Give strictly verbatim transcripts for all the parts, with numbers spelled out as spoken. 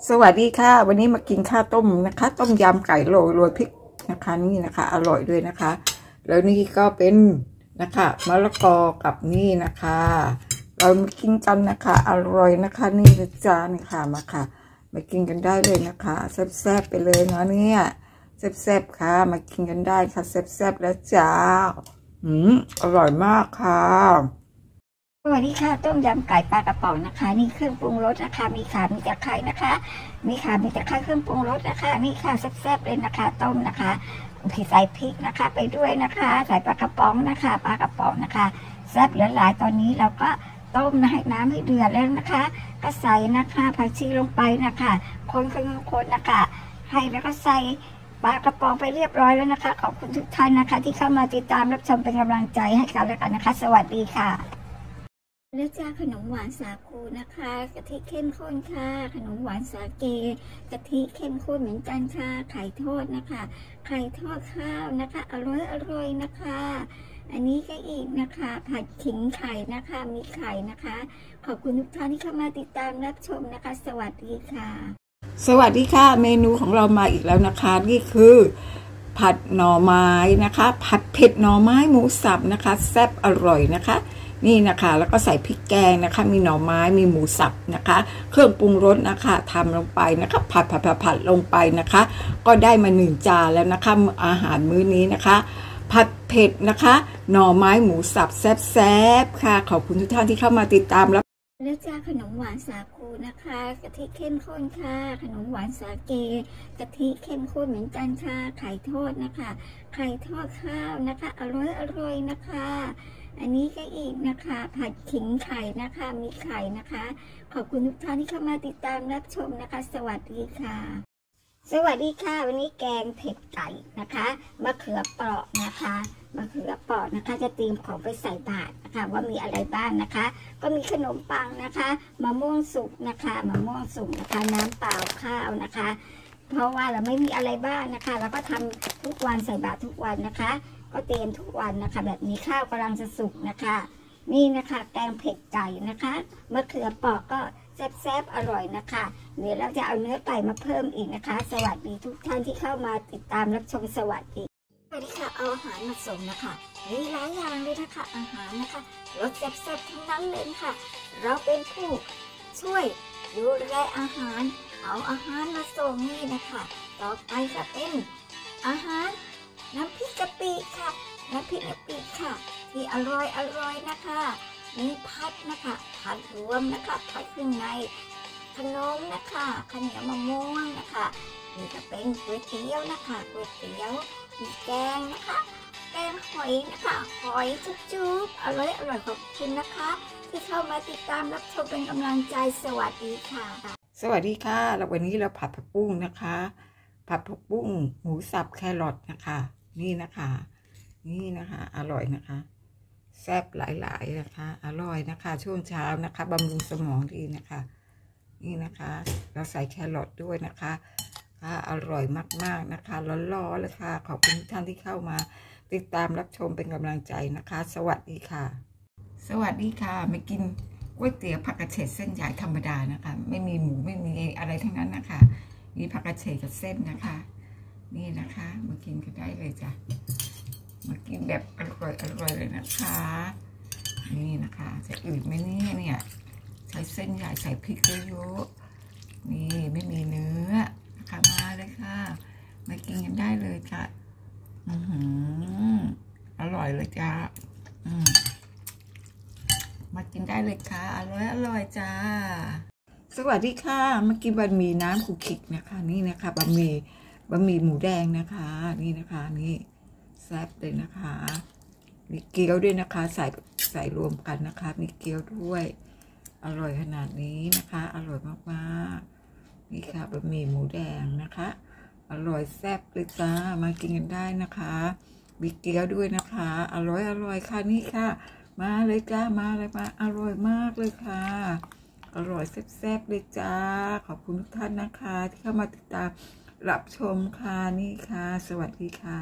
สวัสดีค่ะวันนี้มากินข้าวต้มนะคะต้มยำไก่โรยโรยพริกนะคะนี่นะคะอร่อยด้วยนะคะแล้วนี่ก็เป็นนะคะมะละกอกับนี่นะคะเรามากินกันนะคะอร่อยนะคะนี่นะจ๊ะนี่ค่ะมาค่ะมากินกันได้เลยนะคะแซ่บๆไปเลยเนาะเนี่ยแซ่บๆค่ะมากินกันได้ค่ะแซ่บๆแล้วจ้าอืมอร่อยมากค่ะสวัสดีค่ะต้มยำไก่ปลากระป๋องนะคะนี่เครื่องปรุงรสนะคะมีข่ามีตะไคร้นะคะมีข่ามีตะไคร้เครื่องปรุงรสนะคะนี่ค่ะแซ่บๆเลยนะคะต้มนะคะใส่พริกนะคะไปด้วยนะคะใส่ปลากระป๋องนะคะปลากระป๋องนะคะแซ่บเหลือหลายตอนนี้เราก็ต้มให้น้ำให้เดือดแล้วนะคะก็ใส่นะคะผักชีลงไปนะคะคนคนๆนะคะให้แล้วก็ใส่ปลากระป๋องไปเรียบร้อยแล้วนะคะขอบคุณทุกท่านนะคะที่เข้ามาติดตามรับชมเป็นกำลังใจให้กันแล้วกันนะคะสวัสดีค่ะแล้วจ้าขนมหวานสาคูนะคะกะทิเข้มข้นค่ะขนมหวานสาเกกะทิเข้มข้นเหมือนกันค่ะไข่ทอดนะคะไข่ทอดข้าวนะคะอร่อยอร่อยนะคะอันนี้ก็อีกนะคะผัดขิงไข่นะคะมีไข่นะคะขอบคุณทุกท่านที่เข้ามาติดตามรับชมนะคะสวัสดีค่ะสวัสดีค่ะเมนูของเรามาอีกแล้วนะคะนี่คือผัดหน่อไม้นะคะผัดเผ็ดหน่อไม้หมูสับนะคะแซ่บอร่อยนะคะนี่นะคะแล้วก็ใส่พริกแกงนะคะมีหน่อไม้มีหมูสับนะคะเครื่องปรุงรสนะคะทำลงไปนะคะผัดผัดผัดผัดลงไปนะคะก็ได้มาหนึ่งจานแล้วนะคะอาหารมื้อนี้นะคะผัดเผ็ดนะคะหน่อไม้หมูสับแซ่บๆค่ะขอบคุณทุกท่านที่เข้ามาติดตามแล้วแล้วจ้าขนมหวานสาคูนะคะกะทิเข้มข้นค่ะขนมหวานสาเกกะทิเข้มข้นเหมือนกันค่ะไข่ทอดนะคะไข่ทอดข้าวนะคะอร่อยอร่อยนะคะอันนี้ก็อีกนะคะผัดขิงไข่นะคะมีไข่นะคะขอบคุณทุกท่านที่เข้ามาติดตามรับชมนะคะสวัสดีค่ะสวัสดีค่ะวันนี้แกงเผ็ดไก่นะคะมะเขือเปราะนะคะมะเขือเปราะนะคะจะเตรียมของไปใส่บาตรนะคะว่ามีอะไรบ้างนะคะก็มีขนมปังนะคะมะม่วงสุกนะคะมะม่วงสุกนะคะน้ำเปล่าข้าวนะคะเพราะว่าเราไม่มีอะไรบ้างนะคะเราก็ทำทุกวันใส่บาตรทุกวันนะคะก็เตรียมทุกวันนะคะแบบนี้ข้าวกำลังจะสุกนะคะนี่นะคะแกงเผ็ดไก่นะคะมะเขือเปราะก็แซ่บๆอร่อยนะคะเดี๋ยวเราจะเอาเนื้อไก่มาเพิ่มอีกนะคะสวัสดีทุกท่านที่เข้ามาติดตามรับชมสวัสดีสวัสดีค่ะเอาอาหารมาส่งนะคะมีหลายอย่างเลยนะคะอาหารนะคะรสแซ่บๆทั้งนั้นเลยค่ะเราเป็นผู้ช่วยดูแลอาหารเอาอาหารมาส่งนี่นะคะต่อไปจะเป็นอาหารน้ำพริกกะปิค่ะน้ำพริกกะปิค่ะที่อร่อยอร่อยนะคะมีพัดนะคะพัดรวมนะคะพัดเครื่องในขนมนะคะข้าวเหนียวมะม่วงนะคะนี่จะเป็นก๋วยเตี๋ยวนะคะก๋วยเตี๋ยวมีแกงนะคะแกงหอยนะคะหอยจุ๊บๆอร่อยอร่อยขอบคุณนะคะที่เข้ามาติดตามรับชมเป็นกำลังใจสวัสดีค่ะสวัสดีค่ะแล้ววันนี้เราผัดผักบุ้งนะคะผัดผักบุ้งหมูสับแครอทนะคะนี่นะคะนี่นะคะอร่อยนะคะแซ่บหลายๆนะคะอร่อยนะคะช่วงเช้านะคะบำรุงสมองดีนะคะนี่นะคะเราใส่แครอทด้วยนะคะค่ะอร่อยมากๆนะคะร้อนๆเลยค่ะขอบคุณทุกท่านที่เข้ามาติดตามรับชมเป็นกำลังใจนะคะสวัสดีค่ะสวัสดีค่ะมากินก๋วยเตี๋ยวผักกระเฉดเส้นใหญ่ธรรมดานะคะไม่มีหมูไม่มีอะไรทั้งนั้นนะคะมีผักกระเฉดกับเส้นนะคะนี่นะคะมากินกันได้เลยจ้ะมากินแบบอร่อยอร่อยเลยนะคะนี่นะคะจะอืดไหมเนี่ยเนี่ยใช้เส้นใหญ่ใส่พริกเยอะๆนี่ไม่มีเนื้อนะคะมาเลยค่ะมากินกันได้เลยจ้ะอือหืออร่อยเลยจ้ะอืมมากินได้เลยค่ะอร่อยอร่อยจ้าสวัสดีค่ะมากินบะหมี่น้ำคุกคิกนะคะนี่นะคะบะหมี่บะหมี่หมูแดงนะคะนี่นะคะนี่แซ่บเลยนะคะมีเกี๊ยวด้วยนะคะใส่ใส่รวมกันนะคะมีเกี๊ยวด้วยอร่อยขนาดนี้นะคะอร่อยมากๆนี่ค่ะบะหมี่หมูแดงนะคะอร่อยแซ่บเลยจ้ามากินกันได้นะคะมีเกี๊ยวด้วยนะคะอร่อยอร่อยค่ะนี่ค่ะมาเลยจ้ามาเลยมาอร่อยมากเลยค่ะอร่อยแซ่บๆเลยจ้าขอบคุณทุกท่านนะคะที่เข้ามาติดตามรับชมค่ะนี่ค่ะสวัสดีค่ะ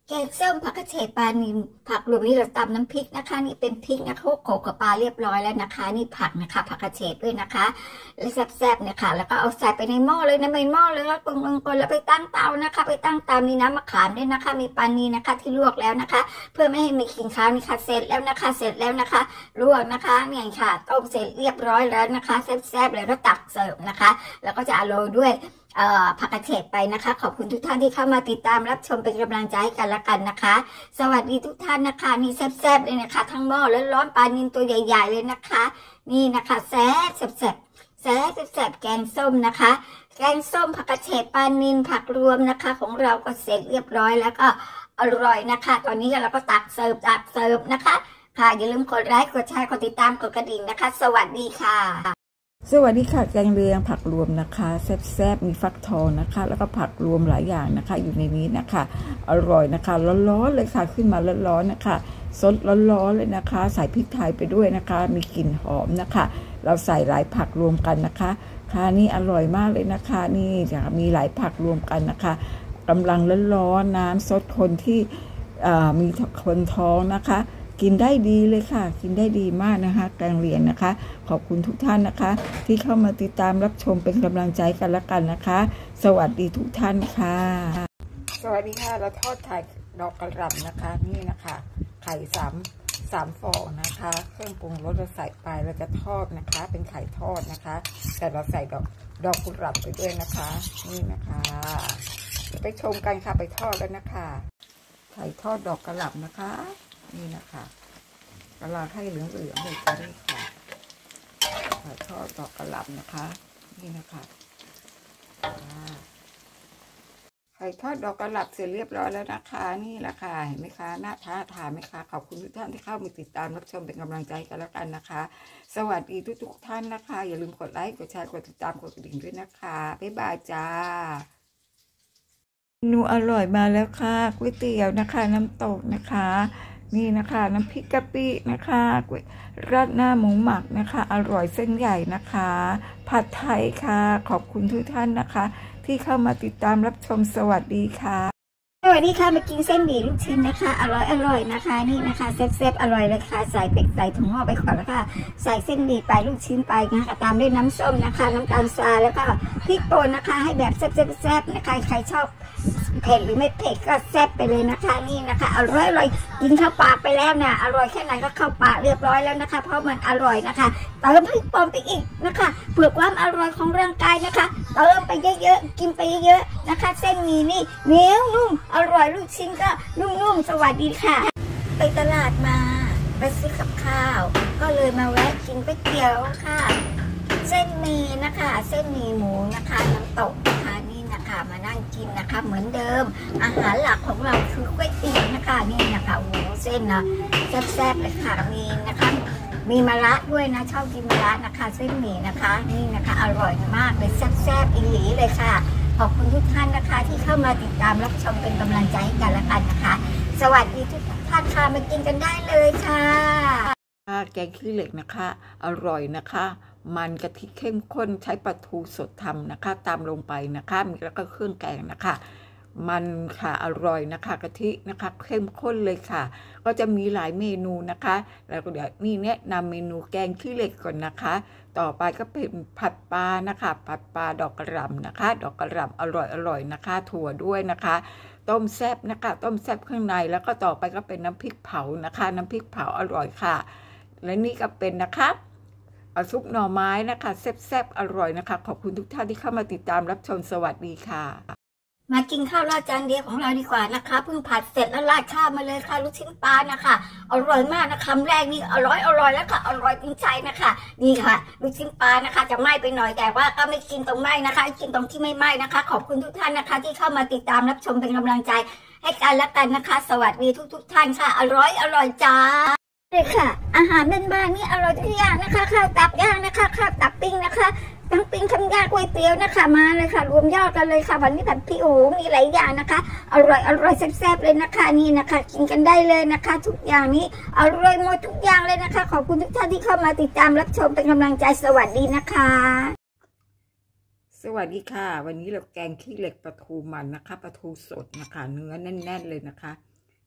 แกงส้มผักกระเฉดปลานิลผักรวมนี่เราตำน้ำพริกนะคะนี่เป็นพริกนะคะโขลกกับปลาเรียบร้อยแล้วนะคะนี่ผักนะคะผักกระเฉดด้วยนะคะแล้วแซ่บๆเนี่ยค่ะแล้วก็เอาใส่ไปในหม้อเลยนะในหม้อเลยแล้วกลงๆแล้วไปตั้งเตานะคะไปตั้งเตามีน้ำมะขามด้วยนะคะมีปลานีนะคะที่ลวกแล้วนะคะเพื่อไม่ให้มีกลิ่นคาวนี่ค่ะเสร็จแล้วนะคะเสร็จแล้วนะคะลวกนะคะเนี่ยค่ะต้มเสร็จเรียบร้อยแล้วนะคะแซ่บๆเลยก็ตักเสิร์ฟนะคะแล้วก็จะโรยด้วยผักกระเฉดไปนะคะขอบคุณทุกท่านที่เข้ามาติดตามรับชมเป็นกำลังใจให้กันละกันนะคะสวัสดีทุกท่านนะคะนี่แซ่บๆเลยนะคะทั้งหม้อแล้วร้อนปลานิลตัวใหญ่ๆเลยนะคะนี่นะคะแซ่บแซ่บแซ่บแซ่บแซ่บแกงส้มนะคะแกงส้มผักกระเฉดปลานิลผักรวมนะคะของเราก็เสร็จเรียบร้อยแล้วก็อร่อยนะคะตอนนี้เราก็ตักเสิร์ฟตักเสิร์ฟนะคะค่ะอย่าลืมกดไลค์กดแชร์กดติดตามกดกระดิ่งนะคะสวัสดีค่ะสวัสดีค่ะแกงเลียงผักรวมนะคะแซ่บๆมีฟักทองนะคะแล้วก็ผักรวมหลายอย่างนะคะอยู่ในนี้นะคะอร่อยนะคะร้อนๆเลยค่ะขึ้นมาร้อนๆนะคะสดร้อนๆเลยนะคะใส่พริกไทยไปด้วยนะคะมีกลิ่นหอมนะคะเราใส่หลายผักรวมกันนะคะค่ะนี่อร่อยมากเลยนะคะนี่มีหลายผักรวมกันนะคะกำลังร้อนๆน้ำซดคนที่มีคนท้องนะคะกินได้ดีเลยค่ะกินได้ดีมากนะคะแกงเลียงนะคะขอบคุณทุกท่านนะคะที่เข้ามาติดตามรับชมเป็นกำลังใจกันละกันนะคะสวัสดีทุกท่านค่ะสวัสดีค่ะเราทอดไข่ดอกกระหล่ำนะคะนี่นะคะไข่สามสามฟองนะคะเครื่องปรุงรสเราใส่ไปเราจะทอดนะคะเป็นไข่ทอดนะคะแต่เราใส่ดอกดอกกระหล่ำไปด้วยนะคะนี่นะคะไปชมกันค่ะไปทอดแล้วนะคะไข่ทอดดอกกระหล่ำนะคะนี่นะคะกระลาให้เหลืองๆเลยจะได้ค่ะไข่ทอดดอกกระหล่ำนะคะนี่นะคะไข่ทอดดอกกระหล่ำเสร็จเรียบร้อยแล้วนะคะนี่แหละค่ะเห็นไหมคะน่าท้าทานไหมคะขอบคุณทุกท่านที่เข้ามาติดตามรับชมเป็นกำลังใจกันแล้วกันนะคะสวัสดีทุกๆท่านนะคะอย่าลืมกดไลค์กดแชร์กดติดตามกดกระดิ่งด้วยนะคะบ๊ายบายจ้าเมนูอร่อยมาแล้วค่ะก๋วยเตี๋ยวนะคะน้ำตกนะคะนี่นะคะน้ำพริกกะปินะคะราดหน้าหมูหมักนะคะอร่อยเส้นใหญ่นะคะผัดไทยค่ะขอบคุณทุกท่านนะคะที่เข้ามาติดตามรับชมสวัสดีค่ะสวัสดีค่ะมากินเส้นหมี่ลูกชิ้นนะคะอร่อยอร่อยนะคะนี่นะคะแซ่บๆอร่อยเลยค่ะใส่เป็ดใส่ถุงห่อไปก่อนแล้วค่ะใส่เส้นหมี่ไปลูกชิ้นไปนะคะตามด้วยน้ำส้มนะคะน้ำตาลทรายแล้วก็พริกป่นนะคะให้แบบแซ่บๆนะคะใครชอบเผ็ดหรือไม่เผ็ดก็แซ่บไปเลยนะคะนี่นะคะอร่อยอร่อยกินเข้าปากไปแล้วเนี่ยอร่อยแค่ไหนก็เข้าปากเรียบร้อยแล้วนะคะเพราะมันอร่อยนะคะเติมพริกป่นไปอีกนะคะเพื่อความอร่อยของร่างกายนะคะเติมไปเยอะๆกินไปเยอะๆนะคะเส้นหมี่นี่เหนียวนุ่มอร่อยลูกชิ้นก็นุ่มๆสวัสดีค่ะไปตลาดมาไปซื้อกับข้าวก็เลยมาแวะกินก๋วยเตี๋ยวค่ะเส้นหมี่นะคะเส้นหมี่หมูนะคะน้ำตกนะคะนี่นะคะมานั่งกินนะคะเหมือนเดิมอาหารหลักของเราคือก๋วยเตี๋ยวนะคะนี่นะคะโอ้โหเส้นนะแซ่บๆเลยค่ะมีนะคะมีมะระด้วยนะชอบกินมะระนะคะเส้นหมี่นะคะนี่นะคะอร่อยมากเลยแซ่บๆอีหลีเลยค่ะขอบคุณทุกท่านนะคะที่เข้ามาติดตามรับชมเป็นกำลังใจให้กันและกันนะคะสวัสดีทุกท่านค่ะมากินกันได้เลยค่ะแกงขี้เหล็กนะคะอร่อยนะคะมันกะทิเข้มข้นใช้ปลาทูสดทำนะคะตามลงไปนะคะมีแล้วก็เครื่องแกงนะคะมันค่ะอร่อยนะคะกะทินะคะเข้มข้นเลยค่ะก็จะมีหลายเมนูนะคะแล้วก็เดี๋ยวนี่แนะนำเมนูแกงขี้เหล็กก่อนนะคะต่อไปก็เป็นผัดปลานะคะผัดปลาดอกกระหล่ำนะคะดอกกระหล่ำอร่อยอร่อยนะคะถั่วด้วยนะคะต้มแซ่บนะคะต้มแซ่บข้างในแล้วก็ต่อไปก็เป็นน้ำพริกเผานะคะน้ำพริกเผาอร่อยค่ะและนี่ก็เป็นนะคะเอาซุปหน่อไม้นะคะแซ่บๆอร่อยนะคะขอบคุณทุกท่านที่เข้ามาติดตามรับชมสวัสดีค่ะมากินข้าวราดจานเดียวของเราดีกว่านะคะเพิ่งผัดเสร็จแล้วราดข้าวมาเลยค่ะลูกชิ้นปลานะคะอร่อยมากนะคำแรกนี่อร่อยอร่อยแล้วค่ะอร่อยจริงใจนะคะนี่ค่ะลูกชิ้นปลานะคะจะไหม้ไปหน่อยแต่ว่าก็ไม่กินตรงไหม้นะคะกินตรงที่ไม่ไหม้นะคะขอบคุณทุกท่านนะคะที่เข้ามาติดตามรับชมเป็นกำลังใจให้กันและกันนะคะสวัสดีทุกๆท่านค่ะอร่อยอร่อยจ้าเลยค่ะอาหารบ้านๆนี่อร่อยทุกอย่างนะคะข้าวตับย่างนะคะข้าวตับปิ้งนะคะทั้งปิ้งทั้งย่างก๋วยเตี๋ยวนะคะมาเลยค่ะรวมยอดกันเลยค่ะวันนี้แบบพี่โอ๋มีหลายอย่างนะคะอร่อยอร่อยแซ่บๆเลยนะคะนี่นะคะกินกันได้เลยนะคะทุกอย่างนี้อร่อยหมดทุกอย่างเลยนะคะขอบคุณทุกท่านที่เข้ามาติดตามรับชมเป็นกำลังใจสวัสดีนะคะสวัสดีค่ะวันนี้เราแกงขี้เหล็กปลาทูมันนะคะปลาทูสดนะคะเนื้อแน่นๆเลยนะคะ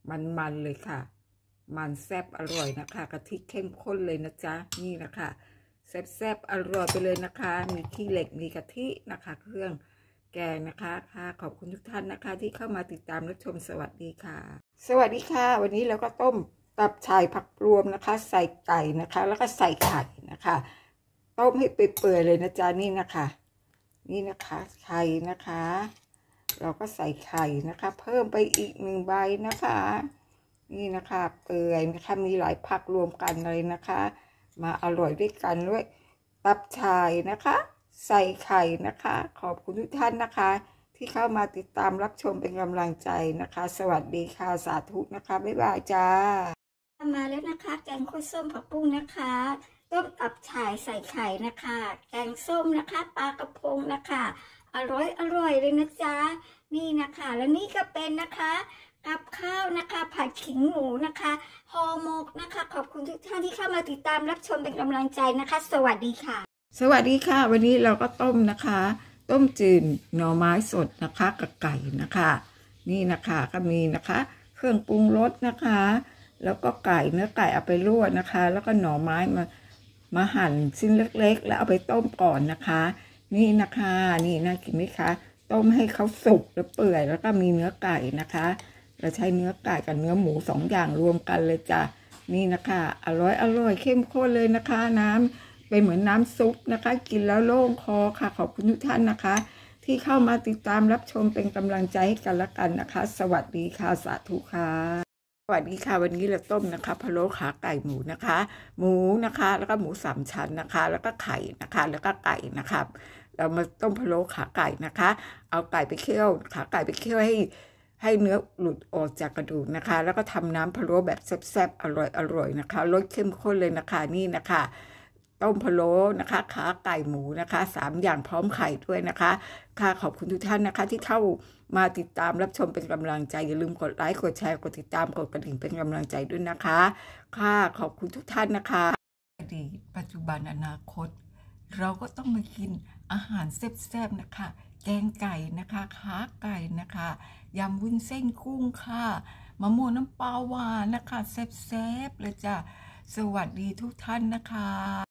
มันๆเลยค่ะมันแซ่บอร่อยนะคะกะทิเข้มข้นเลยนะจ๊ะนี่นะคะแซ่บๆอร่อยไปเลยนะคะมีขี้เหล็กมีกะทินะคะเครื่องแกงนะคะค่ะขอบคุณทุกท่านนะคะที่เข้ามาติดตามรับชมสวัสดีค่ะสวัสดีค่ะวันนี้เราก็ต้มตับฉ่ายผักรวมนะคะใส่ไก่นะคะแล้วก็ใส่ไข่นะคะต้มให้เปื่อยๆเลยนะจ๊ะนี่นะคะนี่นะคะไข่นะคะเราก็ใส่ไข่นะคะเพิ่มไปอีกหนึ่งใบนะคะนี่นะคะเปื่อยนะคะมีหลายผักรวมกันเลยนะคะมาอร่อยด้วยกันด้วยตับฉ่ายนะคะใส่ไข่นะคะขอบคุณทุกท่านนะคะที่เข้ามาติดตามรับชมเป็นกำลังใจนะคะสวัสดีค่ะสาธุนะคะบ๊ายบายจ้ามาแล้วนะคะแกงข้นส้มผักบุ้งนะคะต้มตับฉ่ายใส่ไข่นะคะแกงส้มนะคะปลากระพงนะคะอร่อยอร่อยเลยนะจ๊ะนี่นะคะแล้วนี่ก็เป็นนะคะกับข้าวนะคะผัดขิงหมูนะคะห่อหมกนะคะขอบคุณทุกท่านที่เข้ามาติดตามรับชมเป็นกำลังใจนะคะสวัสดีค่ะสวัสดีค่ะวันนี้เราก็ต้มนะคะต้มจืดหน่อไม้สดนะคะกับไก่นะคะนี่นะคะก็มีนะคะเครื่องปรุงรสนะคะแล้วก็ไก่เนื้อไก่เอาไปลวกนะคะแล้วก็หน่อไม้มามาหั่นชิ้นเล็กๆแล้วเอาไปต้มก่อนนะคะนี่นะคะนี่น่ากินไหมคะต้มให้เขาสุกแล้วเปื่อยแล้วก็มีเนื้อไก่นะคะเราใช้เนื้อไก่กับเนื้อหมูสองอย่างรวมกันเลยจ้ะนี่นะคะอร่อยอร่อยเข้มข้นเลยนะคะน้ำเป็นเหมือนน้ำซุปนะคะกินแล้วโล่งคอค่ะขอบคุณทุกท่านนะคะที่เข้ามาติดตามรับชมเป็นกำลังใจให้กันและกันนะคะสวัสดีค่ะสาธุค่ะสวัสดีค่ะวันนี้เราต้มนะคะพะโล้ขาไก่หมูนะคะหมูนะคะแล้วก็หมูสามชั้นนะคะแล้วก็ไข่นะคะแล้วก็ไก่นะคะเรามาต้มพะโล้ขาไก่นะคะเอาไก่ไปเคี่ยวขาไก่ไปเคี่ยวให้ให้เนื้อหลุดออกจากกระดูกนะคะแล้วก็ทำน้ำพะโล้แบบแซ่บๆอร่อยๆนะคะรสเข้มข้นเลยนะคะนี่นะคะต้มพะโล้นะคะขาไก่หมูนะคะสามอย่างพร้อมไข่ด้วยนะคะค่ะขอบคุณทุกท่านนะคะที่เข้ามาติดตามรับชมเป็นกำลังใจอย่าลืมกดไลค์กดแชร์กดติดตามกดกระดิ่งเป็นกำลังใจด้วยนะคะค่ะขอบคุณทุกท่านนะคะอดีตปัจจุบันอนาคตเราก็ต้องมากินอาหารแซ่บๆนะคะแกงไก่นะคะขาไก่นะคะยำวุ้นเส้นกุ้งค่ะมะม่วงน้ำปลาหวานนะคะแซ่บๆเลยจ้ะสวัสดีทุกท่านนะคะ